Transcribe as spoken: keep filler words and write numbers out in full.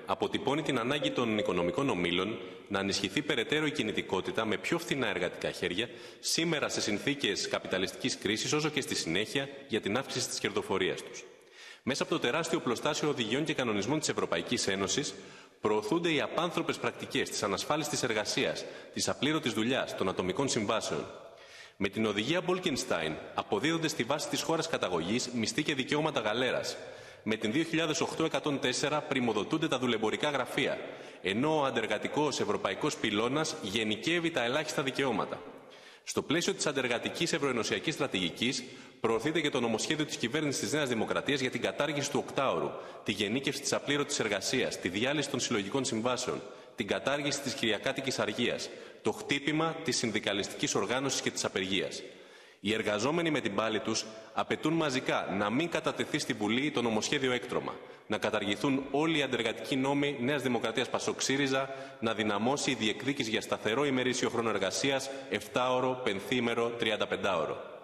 αποτυπώνει την ανάγκη των οικονομικών ομίλων να ενισχυθεί περαιτέρω η κινητικότητα με πιο φθηνά εργατικά χέρια, σήμερα σε συνθήκες καπιταλιστικής κρίσης, όσο και στη συνέχεια για την αύξηση της κερδοφορίας τους. Μέσα από το τεράστιο πλωστάσιο οδηγιών και κανονισμών της Ευρωπαϊκής Ένωσης, προωθούνται οι απάνθρωπες πρακτικές της ανασφάλιστης εργασίας, της απλήρωτης δουλειάς, των ατομικών συμβάσεων. Με την οδηγία Bolkestein αποδίδονται στη βάση της χώρας καταγωγής μισθοί και δικαιώματα γαλέρας. Με την δύο χιλιάδες οκτώ εκατόν τέσσερα πριμοδοτούνται τα δουλεμπορικά γραφεία, ενώ ο αντεργατικός ευρωπαϊκός πυλώνας γενικεύει τα ελάχιστα δικαιώματα. Στο πλαίσιο της αντεργατικής ευρωενωσιακής στρατηγικής, προωθείται και το νομοσχέδιο της κυβέρνησης της Νέας Δημοκρατίας για την κατάργηση του οκτάωρου, τη γενίκευση της απλήρωτης εργασίας, τη διάλυση των συλλογικών συμβάσεων, την κατάργηση της κυριακάτικης αργίας, το χτύπημα της συνδικαλιστικής οργάνωσης και της απεργίας. Οι εργαζόμενοι με την πάλη τους απαιτούν μαζικά να μην κατατεθεί στη Βουλή το νομοσχέδιο έκτρωμα, να καταργηθούν όλοι οι αντεργατικοί νόμοι Νέας Δημοκρατίας Πασόκ ΣΥΡΙΖΑ, να δυναμώσει η διεκδίκηση για σταθερό ημερήσιο χρόνο εργασίας, επτάωρο, πενθήμερο, τριανταπεντάωρο.